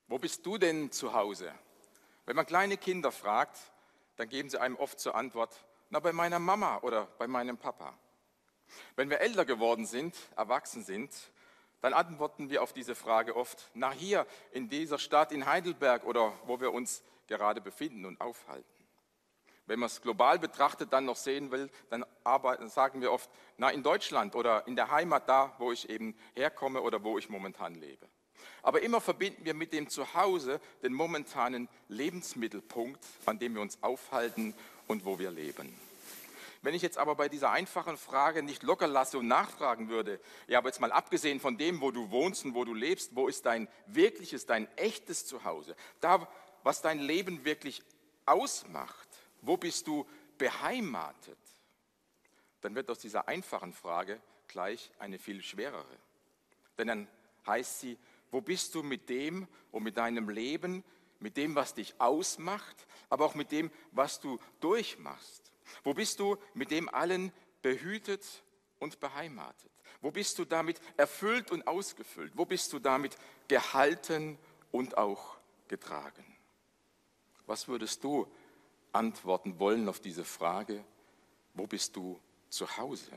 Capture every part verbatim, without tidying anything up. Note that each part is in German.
Wo bist du denn zu Hause? Wenn man kleine Kinder fragt, dann geben sie einem oft zur Antwort, na, bei meiner Mama oder bei meinem Papa. Wenn wir älter geworden sind, erwachsen sind, dann antworten wir auf diese Frage oft, na, hier in dieser Stadt in Heidelberg oder wo wir uns gerade befinden und aufhalten. Wenn man es global betrachtet dann noch sehen will, dann arbeiten, sagen wir oft, na, in Deutschland oder in der Heimat da, wo ich eben herkomme oder wo ich momentan lebe. Aber immer verbinden wir mit dem Zuhause den momentanen Lebensmittelpunkt, an dem wir uns aufhalten und wo wir leben. Wenn ich jetzt aber bei dieser einfachen Frage nicht locker lasse und nachfragen würde, ja, aber jetzt mal abgesehen von dem, wo du wohnst und wo du lebst, wo ist dein wirkliches, dein echtes Zuhause? Da, was dein Leben wirklich ausmacht, wo bist du beheimatet? Dann wird aus dieser einfachen Frage gleich eine viel schwerere. Denn dann heißt sie, wo bist du mit dem und mit deinem Leben, mit dem, was dich ausmacht, aber auch mit dem, was du durchmachst? Wo bist du mit dem allen behütet und beheimatet? Wo bist du damit erfüllt und ausgefüllt? Wo bist du damit gehalten und auch getragen? Was würdest du antworten wollen auf diese Frage, wo bist du zu Hause?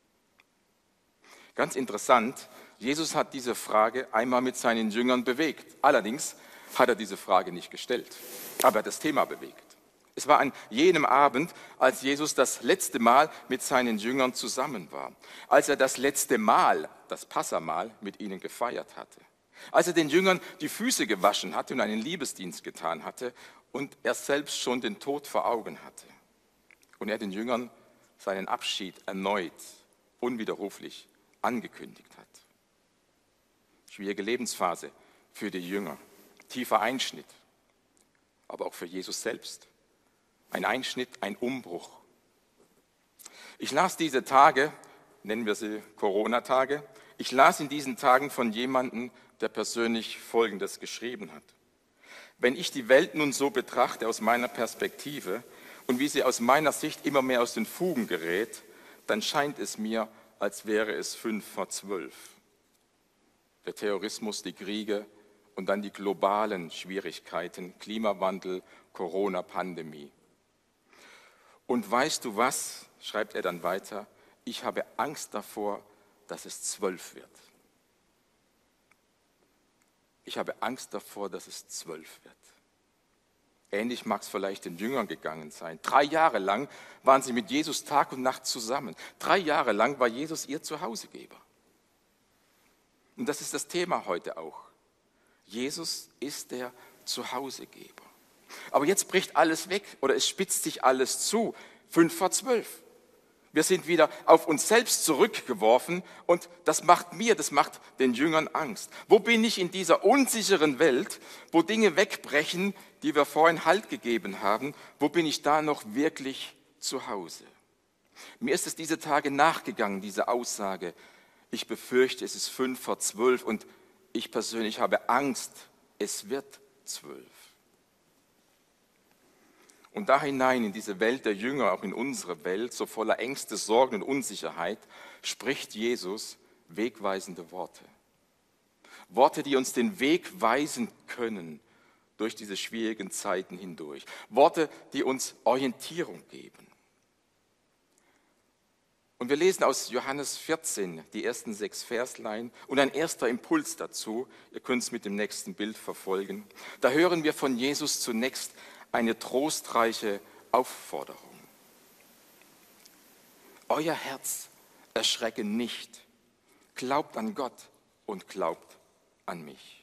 Ganz interessant, Jesus hat diese Frage einmal mit seinen Jüngern bewegt. Allerdings hat er diese Frage nicht gestellt, aber er hat das Thema bewegt. Es war an jenem Abend, als Jesus das letzte Mal mit seinen Jüngern zusammen war, als er das letzte Mal, das Passamahl, mit ihnen gefeiert hatte, als er den Jüngern die Füße gewaschen hatte und einen Liebesdienst getan hatte und er selbst schon den Tod vor Augen hatte. Und er den Jüngern seinen Abschied erneut, unwiderruflich angekündigt hat. Schwierige Lebensphase für die Jünger, tiefer Einschnitt, aber auch für Jesus selbst. Ein Einschnitt, ein Umbruch. Ich las diese Tage, nennen wir sie Corona-Tage, ich las in diesen Tagen von jemandem, der persönlich Folgendes geschrieben hat. Wenn ich die Welt nun so betrachte aus meiner Perspektive und wie sie aus meiner Sicht immer mehr aus den Fugen gerät, dann scheint es mir, als wäre es fünf vor zwölf. Der Terrorismus, die Kriege und dann die globalen Schwierigkeiten, Klimawandel, Corona-Pandemie. Und weißt du was, schreibt er dann weiter, ich habe Angst davor, dass es zwölf wird. Ich habe Angst davor, dass es zwölf wird. Ähnlich mag es vielleicht den Jüngern gegangen sein. Drei Jahre lang waren sie mit Jesus Tag und Nacht zusammen. Drei Jahre lang war Jesus ihr Zuhausegeber. Und das ist das Thema heute auch. Jesus ist der Zuhausegeber. Aber jetzt bricht alles weg oder es spitzt sich alles zu. Fünf vor zwölf. Wir sind wieder auf uns selbst zurückgeworfen und das macht mir, das macht den Jüngern Angst. Wo bin ich in dieser unsicheren Welt, wo Dinge wegbrechen, die wir vorhin Halt gegeben haben? Wo bin ich da noch wirklich zu Hause? Mir ist es diese Tage nachgegangen, diese Aussage. Ich befürchte, es ist fünf vor zwölf und ich persönlich habe Angst, es wird zwölf. Und da hinein in diese Welt der Jünger, auch in unsere Welt, so voller Ängste, Sorgen und Unsicherheit, spricht Jesus wegweisende Worte. Worte, die uns den Weg weisen können durch diese schwierigen Zeiten hindurch. Worte, die uns Orientierung geben. Und wir lesen aus Johannes vierzehn die ersten sechs Verslein und ein erster Impuls dazu. Ihr könnt es mit dem nächsten Bild verfolgen. Da hören wir von Jesus zunächst eine trostreiche Aufforderung. Euer Herz erschrecke nicht. Glaubt an Gott und glaubt an mich.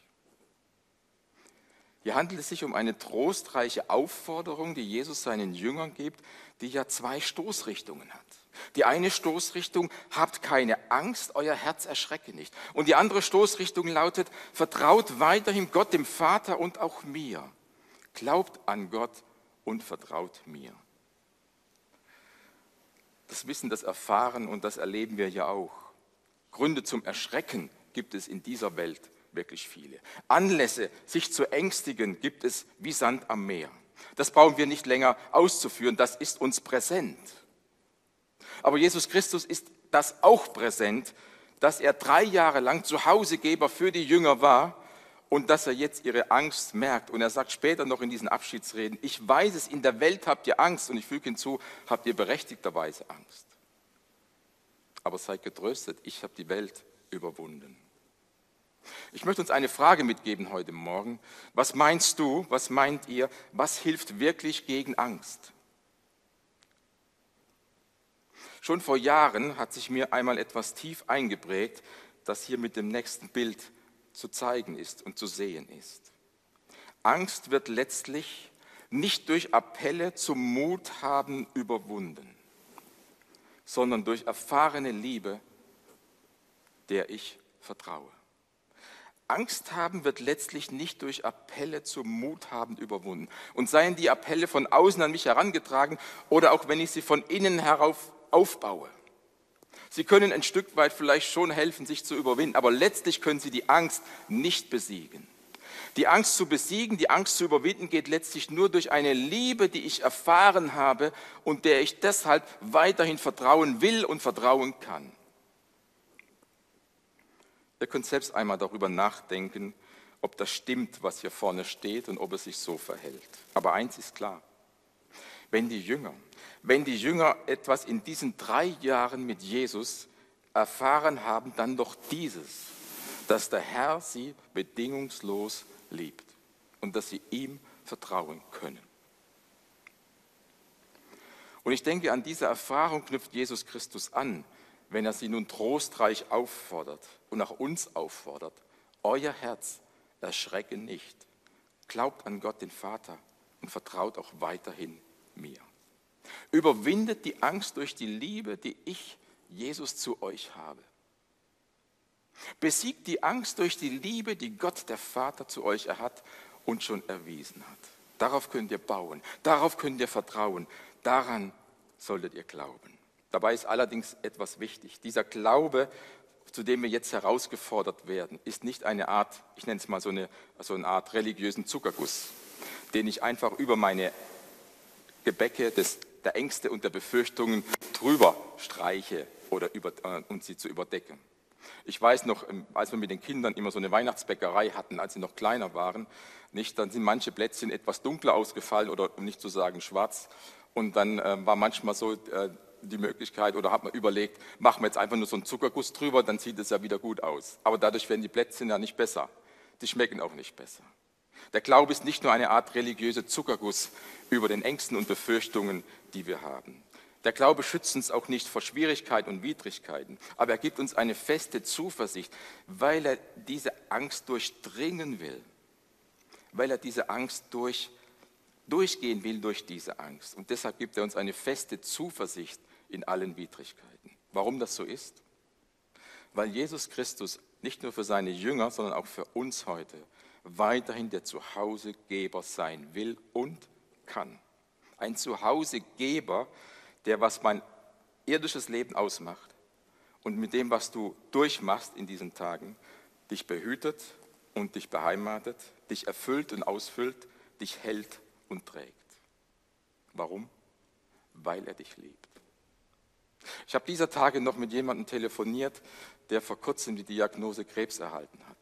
Hier handelt es sich um eine trostreiche Aufforderung, die Jesus seinen Jüngern gibt, die ja zwei Stoßrichtungen hat. Die eine Stoßrichtung, habt keine Angst, euer Herz erschrecke nicht. Und die andere Stoßrichtung lautet, vertraut weiterhin Gott, dem Vater und auch mir. Glaubt an Gott und vertraut mir. Das Wissen, das Erfahren und das erleben wir ja auch. Gründe zum Erschrecken gibt es in dieser Welt wirklich viele. Anlässe, sich zu ängstigen, gibt es wie Sand am Meer. Das brauchen wir nicht länger auszuführen, das ist uns präsent. Aber Jesus Christus ist das auch präsent, dass er drei Jahre lang Zuhausegeber für die Jünger war und dass er jetzt ihre Angst merkt. Und er sagt später noch in diesen Abschiedsreden, ich weiß es, in der Welt habt ihr Angst. Und ich füge hinzu, habt ihr berechtigterweise Angst. Aber seid getröstet, ich habe die Welt überwunden. Ich möchte uns eine Frage mitgeben heute Morgen. Was meinst du, was meint ihr, was hilft wirklich gegen Angst? Schon vor Jahren hat sich mir einmal etwas tief eingeprägt, das hier mit dem nächsten Bild zu zeigen ist und zu sehen ist. Angst wird letztlich nicht durch Appelle zum Mut haben überwunden, sondern durch erfahrene Liebe, der ich vertraue. Angst haben wird letztlich nicht durch Appelle zum Mut haben überwunden. Und seien die Appelle von außen an mich herangetragen oder auch wenn ich sie von innen herauf aufbaue. Sie können ein Stück weit vielleicht schon helfen, sich zu überwinden, aber letztlich können sie die Angst nicht besiegen. Die Angst zu besiegen, die Angst zu überwinden, geht letztlich nur durch eine Liebe, die ich erfahren habe und der ich deshalb weiterhin vertrauen will und vertrauen kann. Ihr könnt selbst einmal darüber nachdenken, ob das stimmt, was hier vorne steht und ob es sich so verhält. Aber eins ist klar, wenn die Jünger, wenn die Jünger etwas in diesen drei Jahren mit Jesus erfahren haben, dann doch dieses, dass der Herr sie bedingungslos liebt und dass sie ihm vertrauen können. Und ich denke, an diese Erfahrung knüpft Jesus Christus an, wenn er sie nun trostreich auffordert und auch uns auffordert, euer Herz erschrecke nicht, glaubt an Gott den Vater und vertraut auch weiterhin mir. Überwindet die Angst durch die Liebe, die ich, Jesus, zu euch habe. Besiegt die Angst durch die Liebe, die Gott, der Vater, zu euch hat und schon erwiesen hat. Darauf könnt ihr bauen, darauf könnt ihr vertrauen, daran solltet ihr glauben. Dabei ist allerdings etwas wichtig. Dieser Glaube, zu dem wir jetzt herausgefordert werden, ist nicht eine Art, ich nenne es mal so eine, so eine Art religiösen Zuckerguss, den ich einfach über meine Gebäcke des, der Ängste und der Befürchtungen drüber streiche oder über, äh, um sie zu überdecken. Ich weiß noch, als wir mit den Kindern immer so eine Weihnachtsbäckerei hatten, als sie noch kleiner waren, nicht, dann sind manche Plätzchen etwas dunkler ausgefallen oder um nicht zu sagen schwarz. Und dann äh, war manchmal so äh, die Möglichkeit oder hat man überlegt, machen wir jetzt einfach nur so einen Zuckerguss drüber, dann sieht es ja wieder gut aus. Aber dadurch werden die Plätzchen ja nicht besser. Die schmecken auch nicht besser. Der Glaube ist nicht nur eine Art religiöse Zuckerguss über den Ängsten und Befürchtungen, die wir haben. Der Glaube schützt uns auch nicht vor Schwierigkeiten und Widrigkeiten, aber er gibt uns eine feste Zuversicht, weil er diese Angst durchdringen will, weil er diese Angst durch, durchgehen will durch diese Angst. Und deshalb gibt er uns eine feste Zuversicht in allen Widrigkeiten. Warum das so ist? Weil Jesus Christus nicht nur für seine Jünger, sondern auch für uns heute weiterhin der Zuhausegeber sein will und kann. Ein Zuhausegeber, der, was mein irdisches Leben ausmacht und mit dem, was du durchmachst in diesen Tagen, dich behütet und dich beheimatet, dich erfüllt und ausfüllt, dich hält und trägt. Warum? Weil er dich liebt. Ich habe dieser Tage noch mit jemandem telefoniert, der vor kurzem die Diagnose Krebs erhalten hat.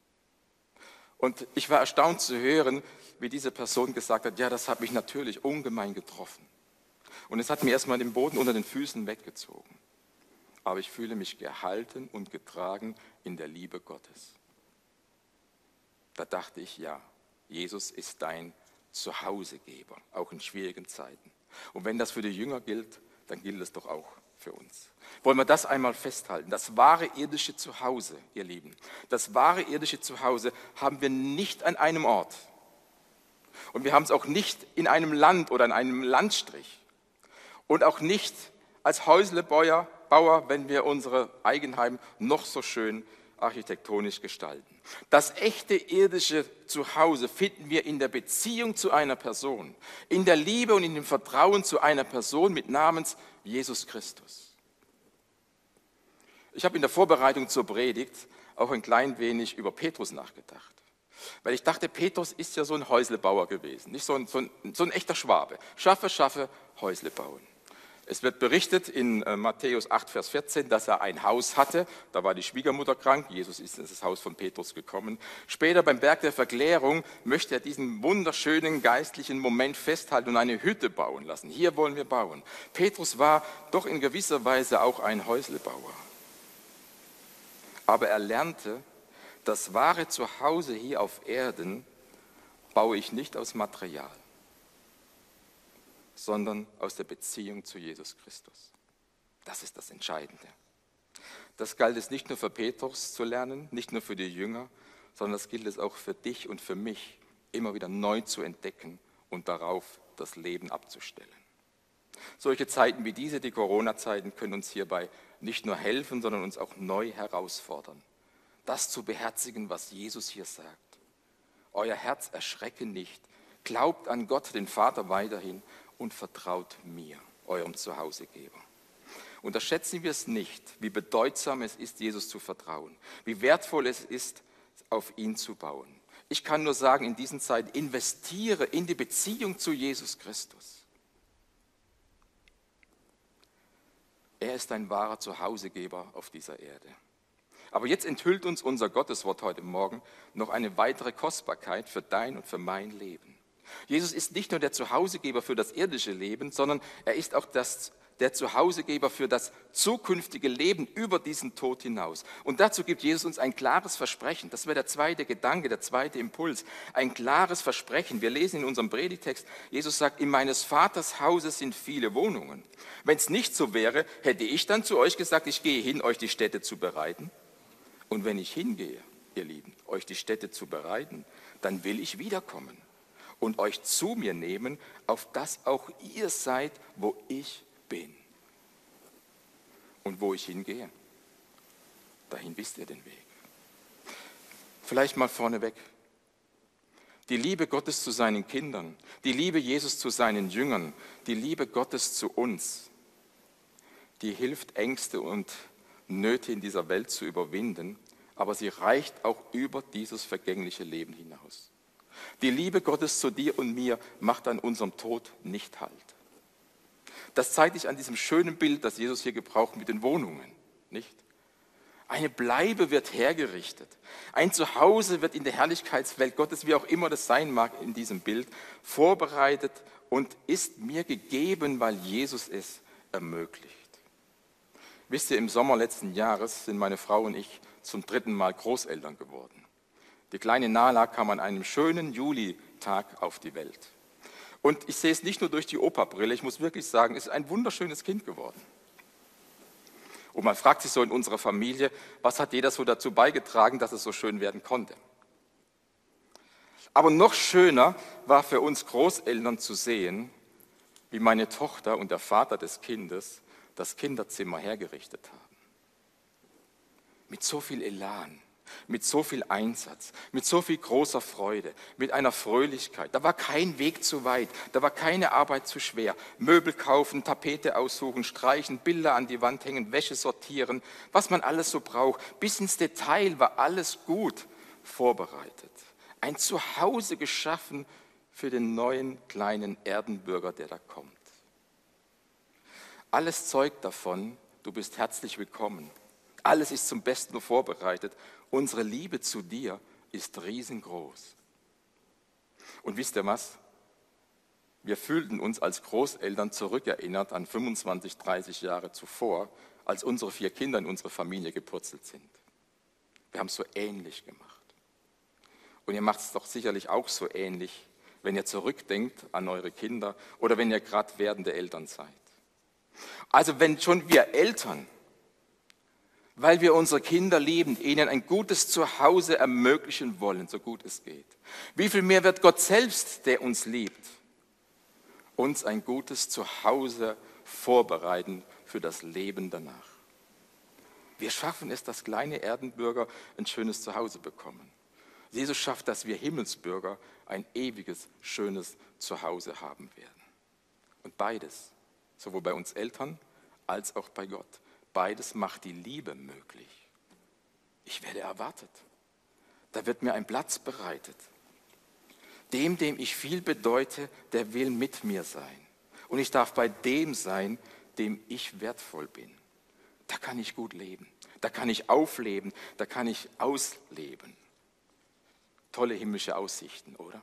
Und ich war erstaunt zu hören, wie diese Person gesagt hat, ja, das hat mich natürlich ungemein getroffen. Und es hat mir erstmal den Boden unter den Füßen weggezogen. Aber ich fühle mich gehalten und getragen in der Liebe Gottes. Da dachte ich, ja, Jesus ist dein Zuhausegeber, auch in schwierigen Zeiten. Und wenn das für die Jünger gilt, dann gilt es doch auch für uns. Wollen wir das einmal festhalten? Das wahre irdische Zuhause, ihr Lieben, das wahre irdische Zuhause haben wir nicht an einem Ort. Und wir haben es auch nicht in einem Land oder in einem Landstrich. Und auch nicht als Häuslebauer, Bauer, wenn wir unsere Eigenheim noch so schön architektonisch gestalten. Das echte irdische Zuhause finden wir in der Beziehung zu einer Person, in der Liebe und in dem Vertrauen zu einer Person mit Namens Jesus Christus. Ich habe in der Vorbereitung zur Predigt auch ein klein wenig über Petrus nachgedacht. Weil ich dachte, Petrus ist ja so ein Häuslebauer gewesen, nicht so ein, so ein, so ein echter Schwabe. Schaffe, schaffe, Häusle bauen. Es wird berichtet in äh, Matthäus acht, Vers vierzehn, dass er ein Haus hatte. Da war die Schwiegermutter krank. Jesus ist in das Haus von Petrus gekommen. Später beim Berg der Verklärung möchte er diesen wunderschönen geistlichen Moment festhalten und eine Hütte bauen lassen. Hier wollen wir bauen. Petrus war doch in gewisser Weise auch ein Häuslebauer. Aber er lernte, das wahre Zuhause hier auf Erden baue ich nicht aus Material, sondern aus der Beziehung zu Jesus Christus. Das ist das Entscheidende. Das galt es nicht nur für Petrus zu lernen, nicht nur für die Jünger, sondern das gilt es auch für dich und für mich, immer wieder neu zu entdecken und darauf das Leben abzustellen. Solche Zeiten wie diese, die Corona-Zeiten, können uns hierbei nicht nur helfen, sondern uns auch neu herausfordern, das zu beherzigen, was Jesus hier sagt. Euer Herz erschrecke nicht, glaubt an Gott, den Vater, weiterhin und vertraut mir, eurem Zuhausegeber. Unterschätzen wir es nicht, wie bedeutsam es ist, Jesus zu vertrauen, wie wertvoll es ist, auf ihn zu bauen. Ich kann nur sagen, in diesen Zeiten investiere in die Beziehung zu Jesus Christus. Er ist ein wahrer Zuhausegeber auf dieser Erde. Aber jetzt enthüllt uns unser Gotteswort heute Morgen noch eine weitere Kostbarkeit für dein und für mein Leben. Jesus ist nicht nur der Zuhausegeber für das irdische Leben, sondern er ist auch das, der Zuhausegeber für das zukünftige Leben über diesen Tod hinaus. Und dazu gibt Jesus uns ein klares Versprechen. Das wäre der zweite Gedanke, der zweite Impuls. Ein klares Versprechen. Wir lesen in unserem Predigtext, Jesus sagt, in meines Vaters Hause sind viele Wohnungen. Wenn es nicht so wäre, hätte ich dann zu euch gesagt, ich gehe hin, euch die Stätte zu bereiten. Und wenn ich hingehe, ihr Lieben, euch die Stätte zu bereiten, dann will ich wiederkommen und euch zu mir nehmen, auf dass auch ihr seid, wo ich bin. Und wo ich hingehe, dahin wisst ihr den Weg. Vielleicht mal vorneweg. Die Liebe Gottes zu seinen Kindern, die Liebe Jesus zu seinen Jüngern, die Liebe Gottes zu uns, die hilft, Ängste und Nöte in dieser Welt zu überwinden, aber sie reicht auch über dieses vergängliche Leben hinaus. Die Liebe Gottes zu dir und mir macht an unserem Tod nicht Halt. Das zeigt sich an diesem schönen Bild, das Jesus hier gebraucht mit den Wohnungen, nicht? Eine Bleibe wird hergerichtet. Ein Zuhause wird in der Herrlichkeitswelt Gottes, wie auch immer das sein mag in diesem Bild, vorbereitet und ist mir gegeben, weil Jesus es ermöglicht. Wisst ihr, im Sommer letzten Jahres sind meine Frau und ich zum dritten Mal Großeltern geworden. Die kleine Nala kam an einem schönen Julitag auf die Welt. Und ich sehe es nicht nur durch die Opa-Brille, ich muss wirklich sagen, es ist ein wunderschönes Kind geworden. Und man fragt sich so in unserer Familie, was hat jeder so dazu beigetragen, dass es so schön werden konnte. Aber noch schöner war für uns Großeltern zu sehen, wie meine Tochter und der Vater des Kindes das Kinderzimmer hergerichtet haben. Mit so viel Elan, mit so viel Einsatz, mit so viel großer Freude, mit einer Fröhlichkeit. Da war kein Weg zu weit, da war keine Arbeit zu schwer. Möbel kaufen, Tapete aussuchen, streichen, Bilder an die Wand hängen, Wäsche sortieren, was man alles so braucht. Bis ins Detail war alles gut vorbereitet. Ein Zuhause geschaffen für den neuen kleinen Erdenbürger, der da kommt. Alles zeugt davon, du bist herzlich willkommen. Alles ist zum Besten vorbereitet. Unsere Liebe zu dir ist riesengroß. Und wisst ihr was? Wir fühlten uns als Großeltern zurückerinnert an fünfundzwanzig, dreißig Jahre zuvor, als unsere vier Kinder in unsere Familie gepurzelt sind. Wir haben es so ähnlich gemacht. Und ihr macht es doch sicherlich auch so ähnlich, wenn ihr zurückdenkt an eure Kinder oder wenn ihr gerade werdende Eltern seid. Also wenn schon wir Eltern, weil wir unsere Kinder lieben, ihnen ein gutes Zuhause ermöglichen wollen, so gut es geht. Wie viel mehr wird Gott selbst, der uns liebt, uns ein gutes Zuhause vorbereiten für das Leben danach. Wir schaffen es, dass kleine Erdenbürger ein schönes Zuhause bekommen. Jesus schafft, dass wir Himmelsbürger ein ewiges, schönes Zuhause haben werden. Und beides, sowohl bei uns Eltern als auch bei Gott, beides macht die Liebe möglich. Ich werde erwartet. Da wird mir ein Platz bereitet. Dem, dem ich viel bedeute, der will mit mir sein. Und ich darf bei dem sein, dem ich wertvoll bin. Da kann ich gut leben, da kann ich aufleben, da kann ich ausleben. Tolle himmlische Aussichten, oder?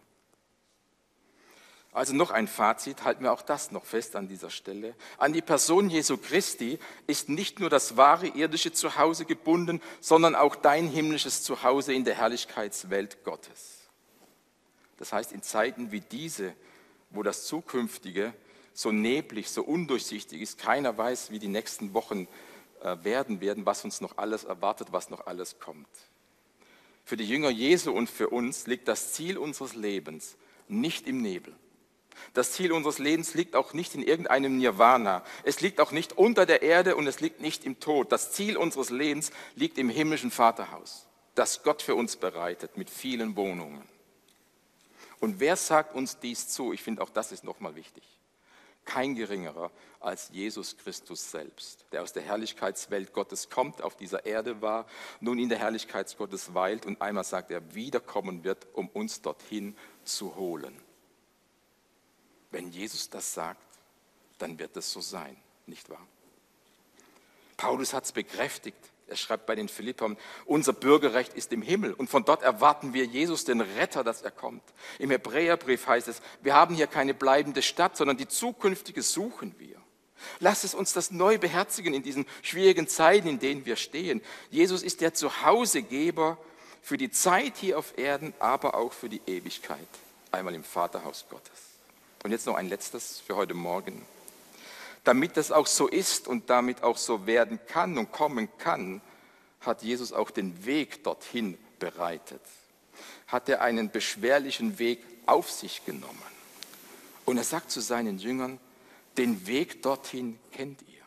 Also noch ein Fazit, halten wir auch das noch fest an dieser Stelle. An die Person Jesu Christi ist nicht nur das wahre irdische Zuhause gebunden, sondern auch dein himmlisches Zuhause in der Herrlichkeitswelt Gottes. Das heißt, in Zeiten wie diese, wo das Zukünftige so neblig, so undurchsichtig ist, keiner weiß, wie die nächsten Wochen werden werden, was uns noch alles erwartet, was noch alles kommt. Für die Jünger Jesu und für uns liegt das Ziel unseres Lebens nicht im Nebel. Das Ziel unseres Lebens liegt auch nicht in irgendeinem Nirvana. Es liegt auch nicht unter der Erde und es liegt nicht im Tod. Das Ziel unseres Lebens liegt im himmlischen Vaterhaus, das Gott für uns bereitet mit vielen Wohnungen. Und wer sagt uns dies zu? Ich finde, auch das ist nochmal wichtig. Kein geringerer als Jesus Christus selbst, der aus der Herrlichkeitswelt Gottes kommt, auf dieser Erde war, nun in der Herrlichkeit Gottes weilt und einmal sagt, er wiederkommen wird, um uns dorthin zu holen. Wenn Jesus das sagt, dann wird es so sein, nicht wahr? Paulus hat es bekräftigt. Er schreibt bei den Philippern, unser Bürgerrecht ist im Himmel und von dort erwarten wir Jesus, den Retter, dass er kommt. Im Hebräerbrief heißt es, wir haben hier keine bleibende Stadt, sondern die zukünftige suchen wir. Lass es uns das neu beherzigen in diesen schwierigen Zeiten, in denen wir stehen. Jesus ist der Zuhausegeber für die Zeit hier auf Erden, aber auch für die Ewigkeit, einmal im Vaterhaus Gottes. Und jetzt noch ein letztes für heute Morgen. Damit das auch so ist und damit auch so werden kann und kommen kann, hat Jesus auch den Weg dorthin bereitet. Hat er einen beschwerlichen Weg auf sich genommen. Und er sagt zu seinen Jüngern, den Weg dorthin kennt ihr.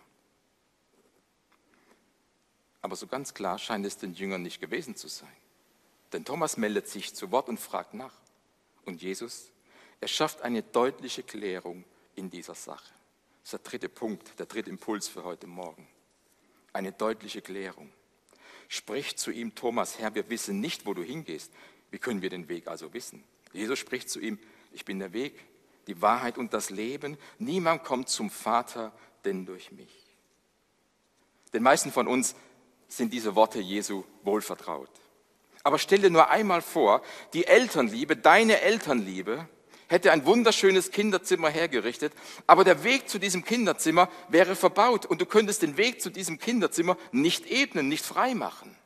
Aber so ganz klar scheint es den Jüngern nicht gewesen zu sein. Denn Thomas meldet sich zu Wort und fragt nach. Und Jesus, er schafft eine deutliche Klärung in dieser Sache. Das ist der dritte Punkt, der dritte Impuls für heute Morgen. Eine deutliche Klärung. Spricht zu ihm Thomas, Herr, wir wissen nicht, wo du hingehst. Wie können wir den Weg also wissen? Jesus spricht zu ihm, ich bin der Weg, die Wahrheit und das Leben. Niemand kommt zum Vater, denn durch mich. Den meisten von uns sind diese Worte Jesu wohlvertraut. Aber stell dir nur einmal vor, die Elternliebe, deine Elternliebe, hätte ein wunderschönes Kinderzimmer hergerichtet, aber der Weg zu diesem Kinderzimmer wäre verbaut und du könntest den Weg zu diesem Kinderzimmer nicht ebnen, nicht frei machen.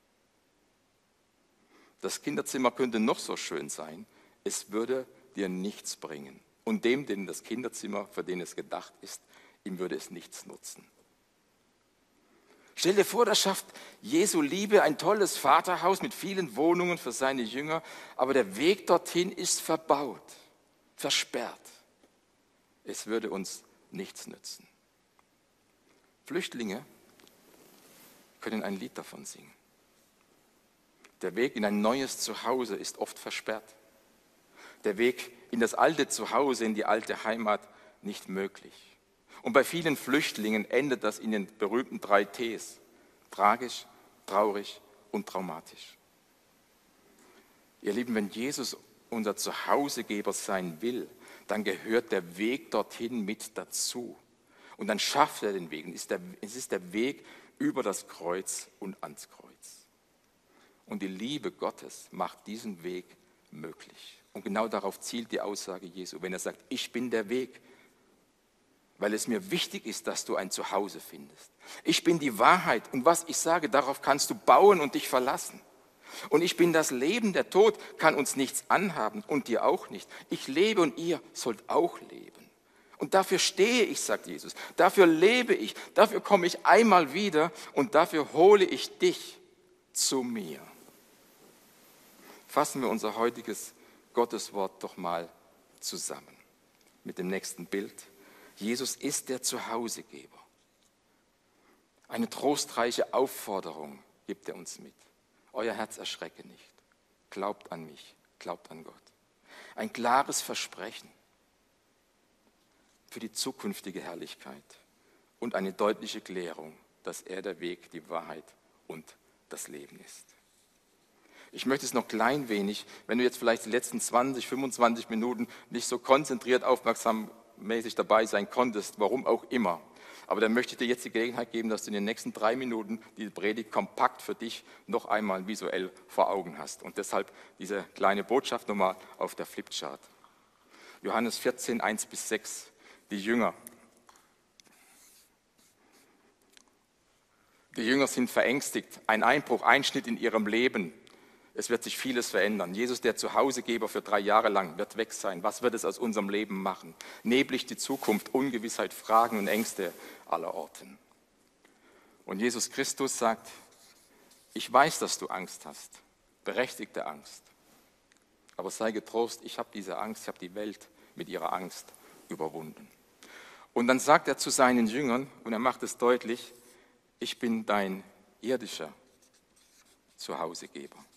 Das Kinderzimmer könnte noch so schön sein, es würde dir nichts bringen. Und dem, dem das Kinderzimmer, für den es gedacht ist, ihm würde es nichts nutzen. Stell dir vor, da schafft Jesu Liebe ein tolles Vaterhaus mit vielen Wohnungen für seine Jünger, aber der Weg dorthin ist verbaut. Versperrt. Es würde uns nichts nützen. Flüchtlinge können ein Lied davon singen. Der Weg in ein neues Zuhause ist oft versperrt. Der Weg in das alte Zuhause, in die alte Heimat nicht möglich. Und bei vielen Flüchtlingen endet das in den berühmten drei Ts. Tragisch, traurig und traumatisch. Ihr Lieben, wenn Jesus unser Zuhausegeber sein will, dann gehört der Weg dorthin mit dazu. Und dann schafft er den Weg. Es ist der Weg über das Kreuz und ans Kreuz. Und die Liebe Gottes macht diesen Weg möglich. Und genau darauf zielt die Aussage Jesu, wenn er sagt, ich bin der Weg, weil es mir wichtig ist, dass du ein Zuhause findest. Ich bin die Wahrheit und was ich sage, darauf kannst du bauen und dich verlassen. Und ich bin das Leben, der Tod kann uns nichts anhaben und dir auch nicht. Ich lebe und ihr sollt auch leben. Und dafür stehe ich, sagt Jesus, dafür lebe ich, dafür komme ich einmal wieder und dafür hole ich dich zu mir. Fassen wir unser heutiges Gotteswort doch mal zusammen mit dem nächsten Bild. Jesus ist der Zuhausegeber. Eine trostreiche Aufforderung gibt er uns mit. Euer Herz erschrecke nicht. Glaubt an mich, glaubt an Gott. Ein klares Versprechen für die zukünftige Herrlichkeit und eine deutliche Klärung, dass er der Weg, die Wahrheit und das Leben ist. Ich möchte es noch klein wenig, wenn du jetzt vielleicht die letzten zwanzig, fünfundzwanzig Minuten nicht so konzentriert, aufmerksammäßig dabei sein konntest, warum auch immer. Aber dann möchte ich dir jetzt die Gelegenheit geben, dass du in den nächsten drei Minuten die Predigt kompakt für dich noch einmal visuell vor Augen hast. Und deshalb diese kleine Botschaft nochmal auf der Flipchart. Johannes vierzehn, eins bis sechs, die Jünger. Die Jünger sind verängstigt, ein Einbruch, Einschnitt in ihrem Leben. Es wird sich vieles verändern. Jesus, der Zuhausegeber für drei Jahre lang, wird weg sein. Was wird es aus unserem Leben machen? Neblig die Zukunft, Ungewissheit, Fragen und Ängste aller Orten. Und Jesus Christus sagt, ich weiß, dass du Angst hast, berechtigte Angst. Aber sei getrost, ich habe diese Angst, ich habe die Welt mit ihrer Angst überwunden. Und dann sagt er zu seinen Jüngern, und er macht es deutlich, ich bin dein irdischer Zuhausegeber.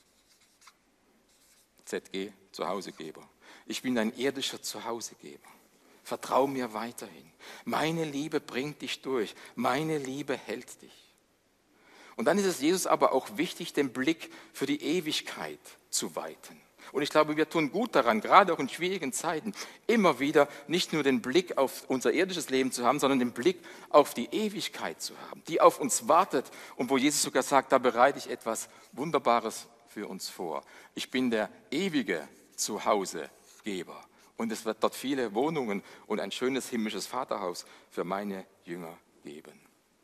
Z G, Zuhausegeber. Ich bin dein irdischer Zuhausegeber. Vertrau mir weiterhin. Meine Liebe bringt dich durch. Meine Liebe hält dich. Und dann ist es Jesus aber auch wichtig, den Blick für die Ewigkeit zu weiten. Und ich glaube, wir tun gut daran, gerade auch in schwierigen Zeiten, immer wieder nicht nur den Blick auf unser irdisches Leben zu haben, sondern den Blick auf die Ewigkeit zu haben, die auf uns wartet und wo Jesus sogar sagt, da bereite ich etwas Wunderbares für uns vor. Ich bin der ewige Zuhausegeber und es wird dort viele Wohnungen und ein schönes himmlisches Vaterhaus für meine Jünger geben.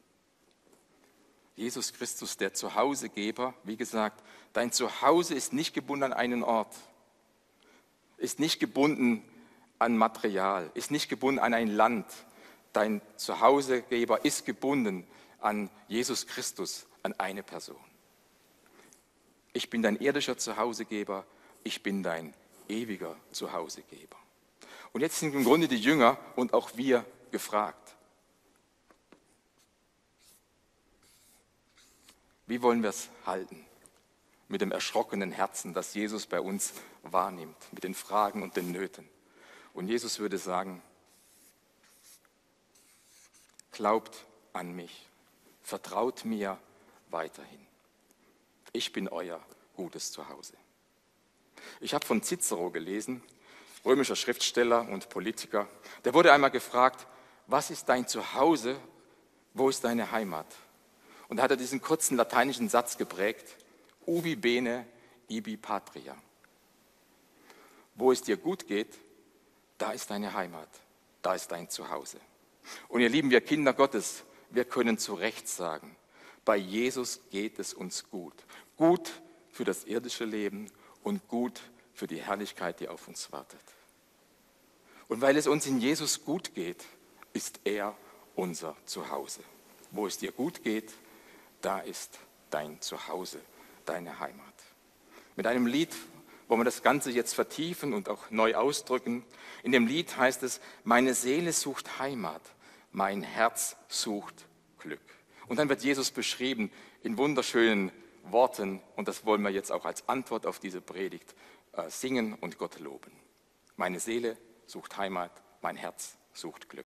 Jesus Christus, der Zuhausegeber, wie gesagt, dein Zuhause ist nicht gebunden an einen Ort, ist nicht gebunden an Material, ist nicht gebunden an ein Land. Dein Zuhausegeber ist gebunden an Jesus Christus, an eine Person. Ich bin dein irdischer Zuhausegeber, ich bin dein ewiger Zuhausegeber. Und jetzt sind im Grunde die Jünger und auch wir gefragt. Wie wollen wir es halten mit dem erschrockenen Herzen, das Jesus bei uns wahrnimmt, mit den Fragen und den Nöten? Und Jesus würde sagen, glaubt an mich, vertraut mir weiterhin. Ich bin euer gutes Zuhause. Ich habe von Cicero gelesen, römischer Schriftsteller und Politiker. Der wurde einmal gefragt, was ist dein Zuhause, wo ist deine Heimat? Und da hat er diesen kurzen lateinischen Satz geprägt, ubi bene, ibi patria. Wo es dir gut geht, da ist deine Heimat, da ist dein Zuhause. Und ihr Lieben, wir Kinder Gottes, wir können zu Recht sagen, bei Jesus geht es uns gut. Gut für das irdische Leben und gut für die Herrlichkeit, die auf uns wartet. Und weil es uns in Jesus gut geht, ist er unser Zuhause. Wo es dir gut geht, da ist dein Zuhause, deine Heimat. Mit einem Lied wollen wir das Ganze jetzt vertiefen und auch neu ausdrücken. In dem Lied heißt es, meine Seele sucht Heimat, mein Herz sucht Glück. Und dann wird Jesus beschrieben in wunderschönen Worten und das wollen wir jetzt auch als Antwort auf diese Predigt äh, singen und Gott loben. Meine Seele sucht Heimat, mein Herz sucht Glück.